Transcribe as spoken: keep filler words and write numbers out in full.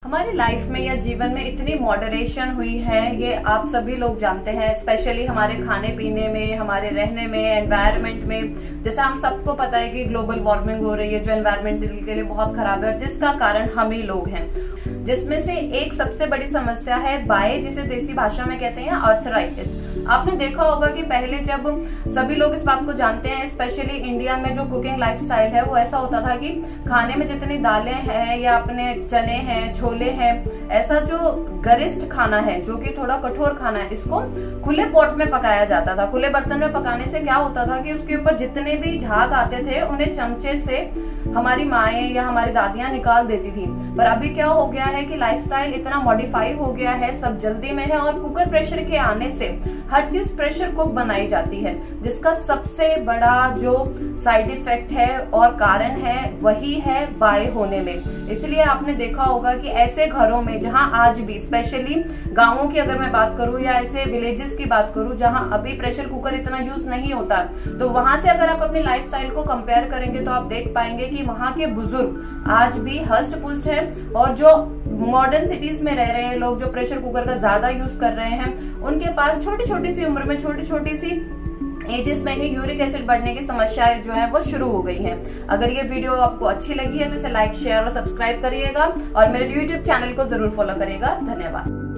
हमारी लाइफ में या जीवन में इतनी मॉडरेशन हुई है, ये आप सभी लोग जानते हैं। स्पेशली हमारे खाने पीने में, हमारे रहने में, एनवायरनमेंट में। जैसा हम सबको पता है कि ग्लोबल वार्मिंग हो रही है जो एनवायरनमेंट के लिए बहुत खराब है और जिसका कारण हम ही लोग हैं। जिसमें से एक सबसे बड़ी समस्या है बाय, जिसे देसी भाषा में कहते हैं आर्थराइटिस। आपने देखा होगा कि पहले जब सभी लोग इस बात को जानते हैं, स्पेशली इंडिया में जो कुकिंग लाइफस्टाइल है वो ऐसा होता था कि खाने में जितनी दालें हैं या अपने चने हैं, छोले हैं, ऐसा जो गरिष्ठ खाना है जो कि थोड़ा कठोर खाना है, इसको खुले पॉट में पकाया जाता था। खुले बर्तन में पकाने से क्या होता था कि उसके ऊपर जितने भी झाग आते थे उन्हें चमचे से हमारी माएं या हमारी दादियां निकाल देती थी। पर अभी क्या हो गया है कि लाइफस्टाइल इतना मॉडिफाई हो गया है, सब जल्दी में है और कुकर प्रेशर के आने से हर चीज प्रेशर कुक बनाई जाती है, जिसका सबसे बड़ा जो साइड इफेक्ट है और कारण है वही है बाय होने में। इसलिए आपने देखा होगा कि ऐसे घरों में जहां आज भी, स्पेशली गांवों की अगर मैं बात करूं या ऐसे विलेजेस की बात करूं जहां अभी प्रेशर कुकर इतना यूज नहीं होता, तो वहां से अगर आप अपनी लाइफस्टाइल को कंपेयर करेंगे तो आप देख पाएंगे कि वहां के बुजुर्ग आज भी हष्ट पुष्ट हैं और जो मॉडर्न सिटीज में रह रहे हैं लोग, जो प्रेशर कुकर का ज्यादा यूज कर रहे हैं, उनके पास छोटी छोटी सी उम्र में, छोटी छोटी सी एजेस में ही यूरिक एसिड बढ़ने की समस्याएं जो है वो शुरू हो गई हैं। अगर ये वीडियो आपको अच्छी लगी है तो इसे लाइक, शेयर और सब्सक्राइब करिएगा और मेरे यूट्यूब चैनल को जरूर फॉलो करिएगा। धन्यवाद।